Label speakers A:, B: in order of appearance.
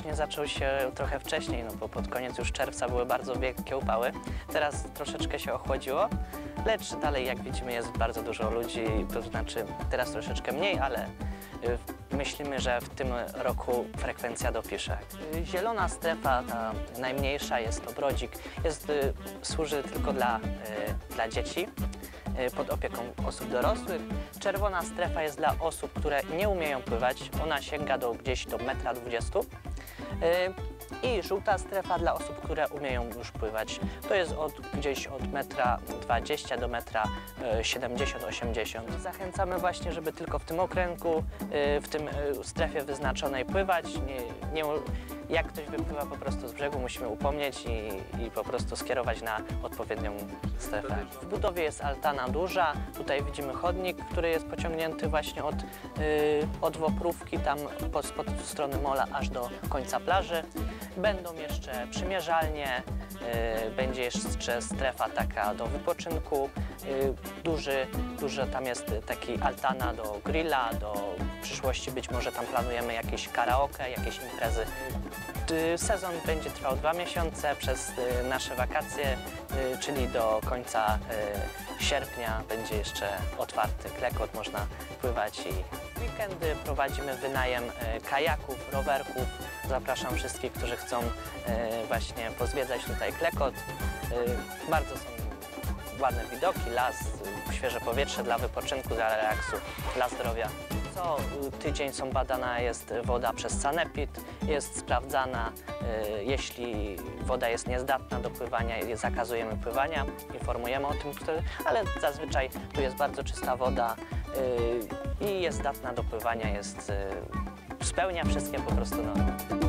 A: faktycznie zaczął się trochę wcześniej, no bo pod koniec już czerwca były bardzo wielkie upały. Teraz troszeczkę się ochłodziło, lecz dalej, jak widzimy, jest bardzo dużo ludzi, to znaczy teraz troszeczkę mniej, ale myślimy, że w tym roku frekwencja dopisze. Zielona strefa, ta najmniejsza, jest to brodzik, służy tylko dla dzieci pod opieką osób dorosłych. Czerwona strefa jest dla osób, które nie umieją pływać, ona sięga gdzieś do 1,20 m. I żółta strefa dla osób, które umieją już pływać. To jest gdzieś od 1,20 m do 1,70–1,80 m. Zachęcamy właśnie, żeby tylko w tym okręgu, w tym strefie wyznaczonej pływać. Jak ktoś wypływa po prostu z brzegu, musimy upomnieć i po prostu skierować na odpowiednią strefę. W budowie jest altana duża, tutaj widzimy chodnik, który jest pociągnięty właśnie od Woprówki, tam spod strony mola aż do końca plaży. Będą jeszcze przymierzalnie, będzie jeszcze strefa taka do wypoczynku, duży tam jest taki altana do grilla, w przyszłości być może tam planujemy jakieś karaoke, jakieś imprezy. Sezon będzie trwał 2 miesiące przez nasze wakacje, czyli do końca sierpnia będzie jeszcze otwarty klekot, można pływać i w weekendy prowadzimy wynajem kajaków, rowerków. Zapraszam wszystkich, którzy chcą właśnie pozwiedzać tutaj klekot. Bardzo są ładne widoki, las, świeże powietrze dla wypoczynku, dla relaksu, dla zdrowia. Co tydzień badana jest woda przez sanepid, jest sprawdzana, jeśli woda jest niezdatna do pływania, zakazujemy pływania, informujemy o tym wtedy, ale zazwyczaj tu jest bardzo czysta woda i jest zdatna do pływania, spełnia wszystkie po prostu normy.